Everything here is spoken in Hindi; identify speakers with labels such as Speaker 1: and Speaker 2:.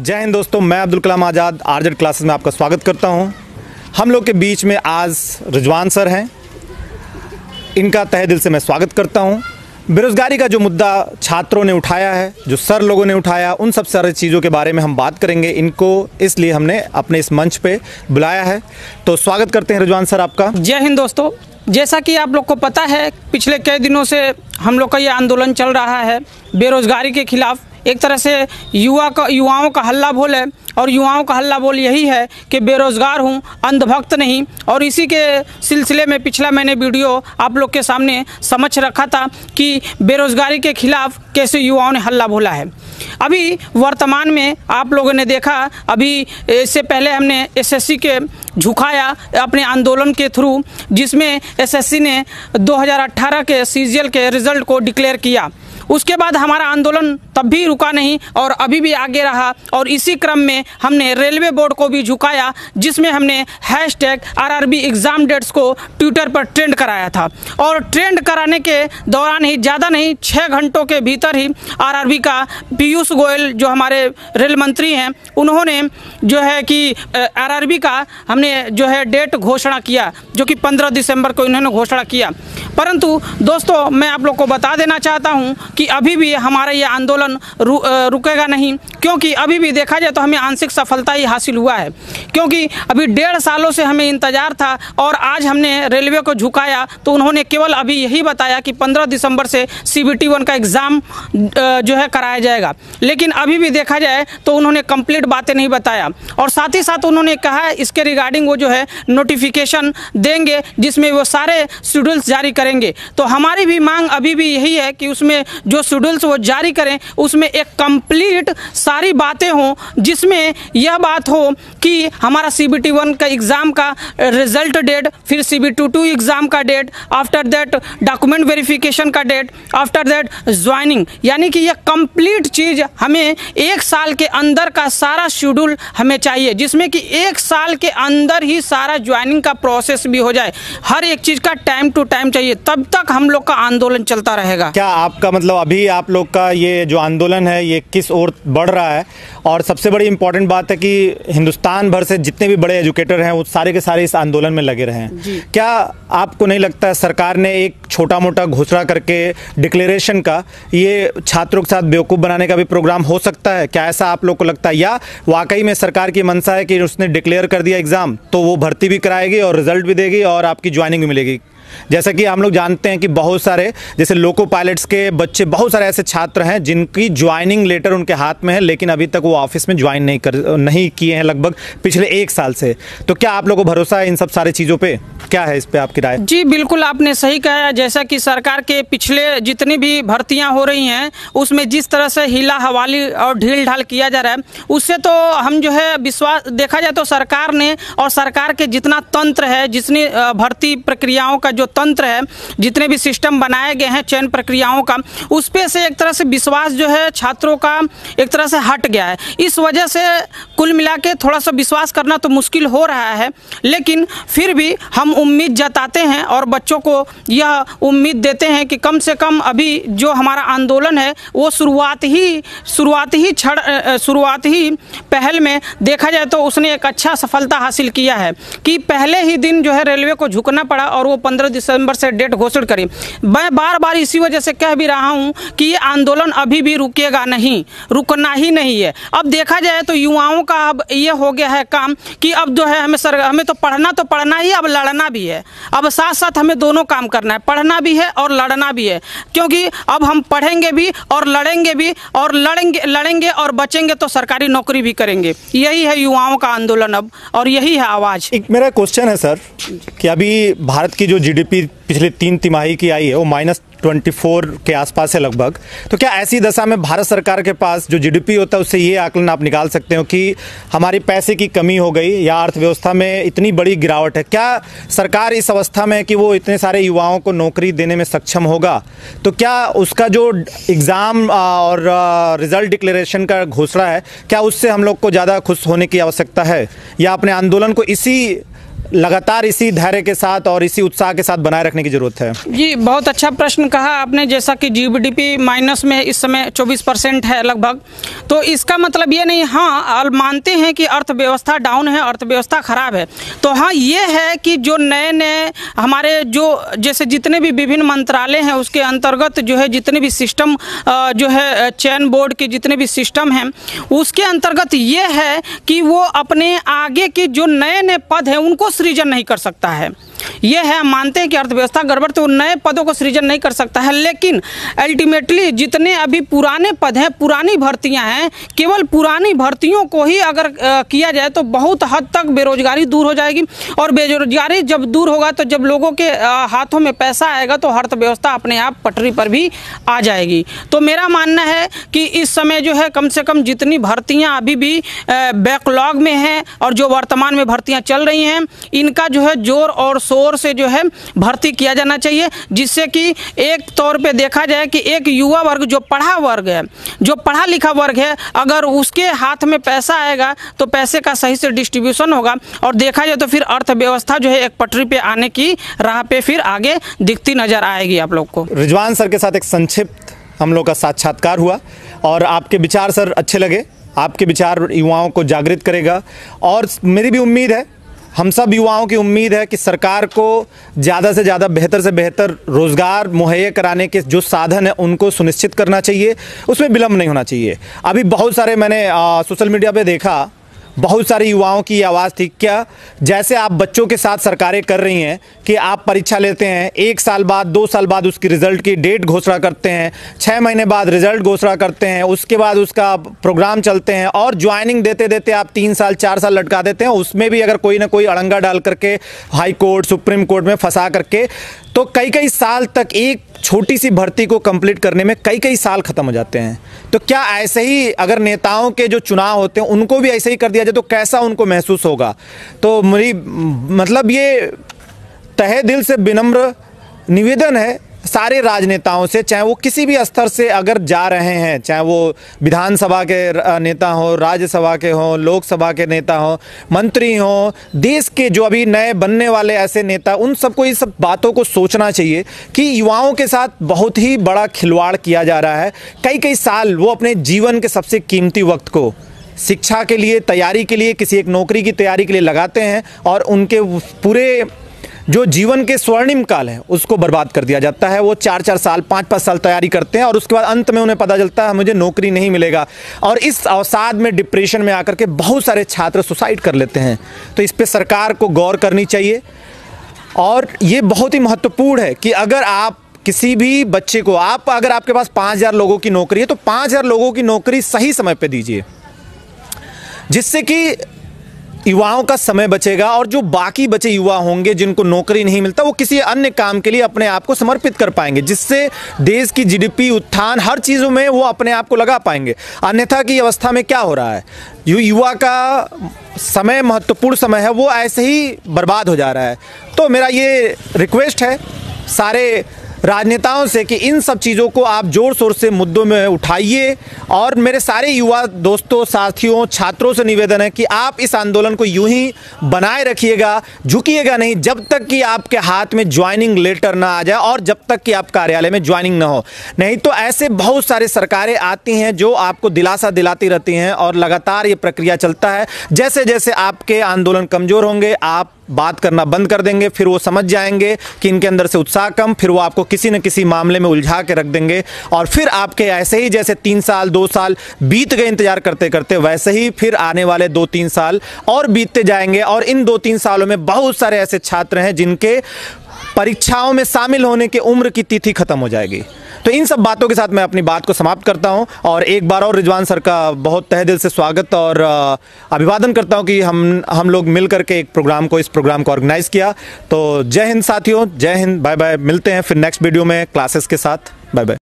Speaker 1: जय हिंद दोस्तों, मैं अब्दुल कलाम आज़ाद आरजेड क्लासेस में आपका स्वागत करता हूं। हम लोग के बीच में आज रिजवान सर हैं, इनका तहे दिल से मैं स्वागत करता हूं। बेरोज़गारी का जो मुद्दा छात्रों ने उठाया है, जो सर लोगों ने उठाया, उन सब सारी चीज़ों के बारे में हम बात करेंगे। इनको इसलिए हमने अपने इस मंच पे बुलाया है, तो स्वागत करते हैं रिजवान सर आपका।
Speaker 2: जय हिंद दोस्तों, जैसा कि आप लोग को पता है पिछले कई दिनों से हम लोग का ये आंदोलन चल रहा है बेरोज़गारी के खिलाफ। एक तरह से युवाओं का हल्ला बोल है, और युवाओं का हल्ला बोल यही है कि बेरोज़गार हूँ, अंधभक्त नहीं। और इसी के सिलसिले में पिछला मैंने वीडियो आप लोग के सामने समझ रखा था कि बेरोज़गारी के खिलाफ कैसे युवाओं ने हल्ला बोला है। अभी वर्तमान में आप लोगों ने देखा, अभी इससे पहले हमने एसएससी के झुकाया अपने आंदोलन के थ्रू, जिसमें एसएससी ने 2018 के सीजीएल के रिज़ल्ट को डिक्लेयर किया। उसके बाद हमारा आंदोलन तब भी रुका नहीं और अभी भी आगे रहा। और इसी क्रम में हमने रेलवे बोर्ड को भी झुकाया, जिसमें हमने #RRB एग्ज़ाम डेट्स को ट्विटर पर ट्रेंड कराया था। और ट्रेंड कराने के दौरान ही, ज़्यादा नहीं, 6 घंटों के भीतर ही RRB का पीयूष गोयल जो हमारे रेल मंत्री हैं, उन्होंने जो है कि RRB का हमने जो है डेट घोषणा किया, जो कि 15 दिसंबर को इन्होंने घोषणा किया। परंतु दोस्तों, मैं आप लोग को बता देना चाहता हूं कि अभी भी हमारा ये आंदोलन रुकेगा नहीं, क्योंकि अभी भी देखा जाए तो हमें आंशिक सफलता ही हासिल हुआ है। क्योंकि अभी 1.5 सालों से हमें इंतज़ार था, और आज हमने रेलवे को झुकाया तो उन्होंने केवल अभी यही बताया कि 15 दिसंबर से CBT 1 का एग्ज़ाम जो है कराया जाएगा। लेकिन अभी भी देखा जाए तो उन्होंने कंप्लीट बातें नहीं बताया। और साथ ही साथ उन्होंने कहा है इसके रिगार्डिंग वो जो है नोटिफिकेशन देंगे, जिसमें वो सारे शेड्यूल्स जारी करेंगे। तो हमारी भी मांग अभी भी यही है कि उसमें जो शेड्यूल्स वो जारी करें, उसमें एक कंप्लीट सारी बातें हों, जिसमें यह बात हो कि हमारा CBT 1 का एग्ज़ाम का रिजल्ट डेट, फिर CBT 2 एग्ज़ाम का date, after that document verification का डेट, आफ्टर दैट ज्वाइनिंग, यानी कि यह कंप्लीट चीज़ हमें 1 साल के अंदर का सारा शेड्यूल हमें चाहिए, जिसमें कि 1 साल के अंदर ही सारा ज्वाइनिंग का प्रोसेस भी हो जाए। हर एक चीज़ का टाइम टू टाइम चाहिए, तब तक हम लोग का आंदोलन चलता रहेगा।
Speaker 1: क्या आपका मतलब अभी आप लोग का ये जो आंदोलन है ये किस ओर बढ़ रहा है? और सबसे बड़ी इंपॉर्टेंट बात है कि हिंदुस्तान भर से जितने भी बड़े एजुकेटर हैं वो सारे के सारे इस आंदोलन में लगे रहे हैं। क्या आपको नहीं लगता है सरकार ने एक छोटा मोटा घोषणा करके डिक्लेरेशन का ये छात्रों के साथ बेवकूफ़ बनाने का भी प्रोग्राम हो सकता है? क्या ऐसा आप लोग को लगता है, या वाकई में सरकार की मंशा है कि उसने डिक्लेयर कर दिया एग्ज़ाम तो वो भर्ती भी कराएगी और रिजल्ट भी देगी और आपकी ज्वाइनिंग भी मिलेगी? जैसा कि हम लोग जानते हैं कि बहुत सारे जैसे लोको पायलट्स के बच्चे, बहुत सारे ऐसे छात्र हैं जिनकी ज्वाइनिंग लेटर उनके हाथ में है, लेकिन अभी तक वो ऑफिस में ज्वाइन नहीं किए हैं लगभग पिछले 1 साल से। तो क्या आप लोगों को भरोसा है इन सब सारी चीज़ों पे? क्या है इस पे आपकी राय?
Speaker 2: जी बिल्कुल, आपने सही कहा। जैसा कि सरकार के पिछले जितनी भी भर्तियां हो रही हैं, उसमें जिस तरह से हीला हवाली और ढील ढाल किया जा रहा है, उससे तो हम जो है विश्वास, देखा जाए तो सरकार ने और सरकार के जितना तंत्र है, जितनी भर्ती प्रक्रियाओं का जो तंत्र है, जितने भी सिस्टम बनाए गए हैं चयन प्रक्रियाओं का, उस पे से एक तरह से विश्वास जो है छात्रों का एक तरह से हट गया है। इस वजह से कुल मिला के थोड़ा सा विश्वास करना तो मुश्किल हो रहा है, लेकिन फिर भी हम उम्मीद जताते हैं और बच्चों को यह उम्मीद देते हैं कि कम से कम अभी जो हमारा आंदोलन है वो शुरुआत ही पहल में देखा जाए तो उसने एक अच्छा सफलता हासिल किया है कि पहले ही दिन जो है रेलवे को झुकना पड़ा और वो 15 दिसंबर से डेट घोषित करी। मैं बार बार इसी वजह से कह भी रहा हूं कि ये आंदोलन अभी भी रुकेगा नहीं, रुकना ही नहीं है। अब देखा जाए तो युवाओं का अब ये हो गया है काम कि अब जो है हमें तो पढ़ना ही, अब लड़ना भी है। अब साथ साथ हमें दोनों काम करना है, पढ़ना भी है और लड़ना भी है, क्योंकि अब हम पढ़ेंगे भी और लड़ेंगे भी, और लड़ेंगे और बचेंगे तो सरकारी नौकरी भी करेंगे। यही है युवाओं का आंदोलन अब, और यही है आवाज़।
Speaker 1: एक मेरा क्वेश्चन है सर कि अभी भारत की जो GDP पिछले 3 तिमाही की आई है वो -24 के आसपास है लगभग। तो क्या ऐसी दशा में भारत सरकार के पास जो GDP होता है उससे ये आकलन आप निकाल सकते हो कि हमारी पैसे की कमी हो गई या अर्थव्यवस्था में इतनी बड़ी गिरावट है? क्या सरकार इस अवस्था में कि वो इतने सारे युवाओं को नौकरी देने में सक्षम होगा? तो क्या उसका जो एग्ज़ाम और रिज़ल्ट डिक्लेरेशन का घोषणा है, क्या उससे हम लोग को ज़्यादा खुश होने की आवश्यकता है, या अपने आंदोलन को इसी लगातार इसी धैर्य के साथ और इसी उत्साह के साथ बनाए रखने की जरूरत है?
Speaker 2: जी, बहुत अच्छा प्रश्न कहा आपने। जैसा कि जीडीपी माइनस में इस समय 24% है लगभग, तो इसका मतलब ये नहीं, हाँ मानते हैं कि अर्थव्यवस्था डाउन है, अर्थव्यवस्था खराब है। तो हाँ, ये है कि जो नए नए हमारे जो जैसे जितने भी विभिन्न मंत्रालय हैं उसके अंतर्गत जो है जितने भी सिस्टम जो है चयन बोर्ड के जितने भी सिस्टम हैं उसके अंतर्गत ये है कि वो अपने आगे के जो नए नए पद हैं उनको सृजन नहीं कर सकता है। ये है, हम मानते हैं कि अर्थव्यवस्था गड़बड़, तो नए पदों को सृजन नहीं कर सकता है। लेकिन अल्टीमेटली जितने अभी पुराने पद हैं, पुरानी भर्तियां हैं, केवल पुरानी भर्तियों को ही अगर किया जाए तो बहुत हद तक बेरोजगारी दूर हो जाएगी। और बेरोजगारी जब दूर होगा तो जब लोगों के हाथों में पैसा आएगा तो अर्थव्यवस्था अपने आप पटरी पर भी आ जाएगी। तो मेरा मानना है कि इस समय जो है कम से कम जितनी भर्तियाँ अभी भी बैकलॉग में हैं और जो वर्तमान में भर्तियाँ चल रही हैं, इनका जो है जोर और शोर से जो है भर्ती किया जाना चाहिए, जिससे कि एक तौर पे देखा जाए कि एक युवा वर्ग जो पढ़ा वर्ग है, जो पढ़ा लिखा वर्ग है, अगर उसके हाथ में पैसा आएगा तो पैसे का सही से डिस्ट्रीब्यूशन होगा और देखा जाए तो फिर अर्थव्यवस्था जो है एक पटरी पे आने की राह पे फिर आगे दिखती नजर आएगी आप लोग को।
Speaker 1: रिजवान सर के साथ एक संक्षिप्त हम लोग का साक्षात्कार हुआ और आपके विचार सर अच्छे लगे। आपके विचार युवाओं को जागृत करेगा और मेरी भी उम्मीद है, हम सब युवाओं की उम्मीद है कि सरकार को ज़्यादा से ज़्यादा बेहतर से बेहतर रोज़गार मुहैया कराने के जो साधन है उनको सुनिश्चित करना चाहिए, उसमें विलम्ब नहीं होना चाहिए। अभी बहुत सारे मैंने सोशल मीडिया पे देखा, बहुत सारे युवाओं की आवाज़ थी, क्या जैसे आप बच्चों के साथ सरकारें कर रही हैं कि आप परीक्षा लेते हैं, 1 साल बाद 2 साल बाद उसकी रिज़ल्ट की डेट घोषणा करते हैं, 6 महीने बाद रिज़ल्ट घोषणा करते हैं, उसके बाद उसका प्रोग्राम चलते हैं और ज्वाइनिंग देते देते आप 3 साल 4 साल लटका देते हैं। उसमें भी अगर कोई ना कोई अड़ंगा डाल करके हाई कोर्ट सुप्रीम कोर्ट में फंसा करके तो कई साल तक एक छोटी सी भर्ती को कंप्लीट करने में कई साल खत्म हो जाते हैं। तो क्या ऐसे ही अगर नेताओं के जो चुनाव होते हैं उनको भी ऐसे ही कर दिया जाए तो कैसा उनको महसूस होगा? तो मेरी मतलब ये तहे दिल से विनम्र निवेदन है सारे राजनेताओं से, चाहे वो किसी भी स्तर से अगर जा रहे हैं, चाहे वो विधानसभा के नेता हो, राज्यसभा के हों, लोकसभा के नेता हों, मंत्री हों, देश के जो अभी नए बनने वाले ऐसे नेता, उन सबको ये सब बातों को सोचना चाहिए कि युवाओं के साथ बहुत ही बड़ा खिलवाड़ किया जा रहा है। कई साल वो अपने जीवन के सबसे कीमती वक्त को शिक्षा के लिए, तैयारी के लिए, किसी एक नौकरी की तैयारी के लिए लगाते हैं और उनके पूरे जो जीवन के स्वर्णिम काल है उसको बर्बाद कर दिया जाता है। वो 4-4 साल 5-5 साल तैयारी करते हैं और उसके बाद अंत में उन्हें पता चलता है मुझे नौकरी नहीं मिलेगा और इस अवसाद में, डिप्रेशन में आकर के बहुत सारे छात्र सुसाइड कर लेते हैं। तो इस पे सरकार को गौर करनी चाहिए और ये बहुत ही महत्वपूर्ण है कि अगर आप किसी भी बच्चे को अगर आपके पास 5000 लोगों की नौकरी है तो 5000 लोगों की नौकरी सही समय पे दीजिए, जिससे कि युवाओं का समय बचेगा और जो बाकी बचे युवा होंगे जिनको नौकरी नहीं मिलता वो किसी अन्य काम के लिए अपने आप को समर्पित कर पाएंगे, जिससे देश की जीडीपी, उत्थान, हर चीज़ों में वो अपने आप को लगा पाएंगे। अन्यथा की अवस्था में क्या हो रहा है, युवा का समय, महत्वपूर्ण समय है, वो ऐसे ही बर्बाद हो जा रहा है। तो मेरा ये रिक्वेस्ट है सारे राजनेताओं से कि इन सब चीज़ों को आप जोर शोर से मुद्दों में उठाइए और मेरे सारे युवा दोस्तों, साथियों, छात्रों से निवेदन है कि आप इस आंदोलन को यूं ही बनाए रखिएगा, झुकिएगा नहीं जब तक कि आपके हाथ में ज्वाइनिंग लेटर ना आ जाए और जब तक कि आप कार्यालय में ज्वाइनिंग ना हो। नहीं तो ऐसे बहुत सारे सरकारें आती हैं जो आपको दिलासा दिलाती रहती हैं और लगातार ये प्रक्रिया चलता है। जैसे जैसे आपके आंदोलन कमज़ोर होंगे, आप बात करना बंद कर देंगे, फिर वो समझ जाएंगे कि इनके अंदर से उत्साह कम, फिर वो आपको किसी न किसी मामले में उलझा के रख देंगे और फिर आपके ऐसे ही जैसे 3 साल 2 साल बीत गए इंतजार करते करते, वैसे ही फिर आने वाले 2-3 साल और बीतते जाएंगे और इन 2-3 सालों में बहुत सारे ऐसे छात्र हैं जिनके परीक्षाओं में शामिल होने की उम्र की तिथि खत्म हो जाएगी। तो इन सब बातों के साथ मैं अपनी बात को समाप्त करता हूं और एक बार और रिजवान सर का बहुत तहे दिल से स्वागत और अभिवादन करता हूं कि हम लोग मिल करके इस प्रोग्राम को ऑर्गेनाइज किया। तो जय हिंद साथियों, जय हिंद, बाय बाय। मिलते हैं फिर नेक्स्ट वीडियो में क्लासेस के साथ। Bye bye.